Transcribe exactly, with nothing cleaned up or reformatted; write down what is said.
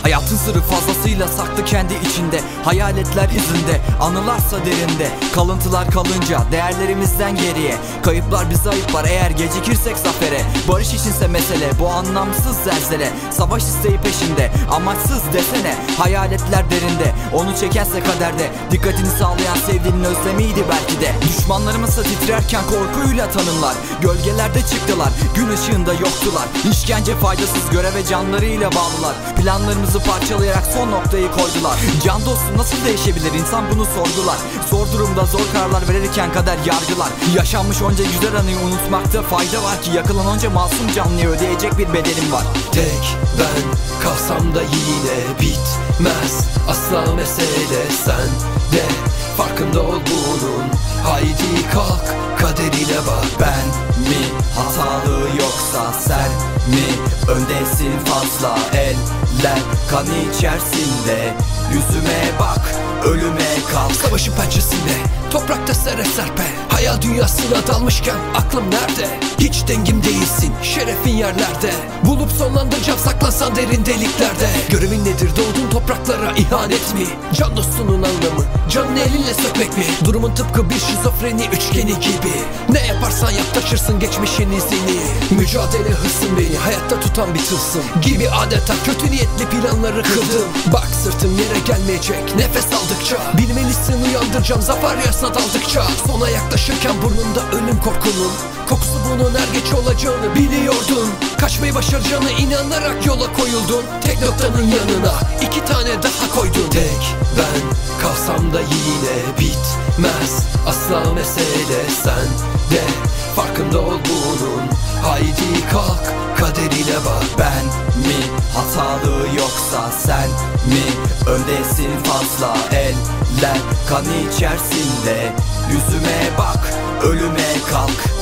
Hayatın sırrı fazlasıyla saklı kendi içinde. Hayaletler izinde, anılarsa derinde. Kalıntılar kalınca değerlerimizden geriye. Kayıplar bizi ayıplar eğer gecikirsek zafere. Barış içinse mesele bu anlamsız zelzele. Savaş isteği peşinde, amaçsız desene. Hayaletler derinde, onu çekense kaderde. Dikkatini sağlayan sevdiğinin özlemiydi belki de. Düşmanlarımızsa titrerken korkuyla tanımlar. Gölgelerde çıktılar, gün ışığında yoktular. İşkence faydasız, göreve canlarıyla bağlılar. Planlarımızı parçalayarak son noktayı koydular. Can dostu nasıl değişebilir, insan bunu sordular. Zor durumda zor kararlar verirken kader yargılar. Yaşanmış onca güzel anıyı unutmakta fayda var ki yakılan onca masum canlıya ödeyecek bir bedelim var. Tek ben kalsam da yine bitmez asla mesele, sen de farkında ol bunun. Haydi kalk kaderine bak. Ben mi hatalı yoksa sen mi? Öndesin fazla, eller kan içerisinde. Yüzüme bak, ölüme kalk. Savaşın pençesinde toprakta sere serpe. Hayal dünyasına dalmışken aklım nerede? Hiç dengim değilsin, şerefin yerlerde. Bulup sonlandıracağım saklansan derin deliklerde. Görevin nedir, doğdun topraklara ihanet mi? Can dostunun anlamı canını elinle sökmek mi? Durumun tıpkı bir şizofreni üçgeni gibi. Ne yaparsan yap taşırsın geçmişin izini. Mücadele hırsın beni hayatta tutan bir tılsım gibi, adeta kötü niyetli planları kırdım. Bak sırtım yere gelmeyecek nefes aldıkça. Bilmelisin uyandıracağım zafer yasına daldıkça. Sona yaklaşırken burnunda ölüm korkunun kokusu bunun er geç olacağını biliyordun. Kaçmayı başaracağına inanarak yola koyuldun. Tek noktanın yanına iki tane daha koydun. Tek ben kalsam da yine bitmez asla mesele, sen de farkında ol bunun. Haydi kalk kaderine bak. Ben mi hatalı yoksa sen mi? Öndesin fazla, eller kan içerisinde. Yüzüme bak, ölüme kalk.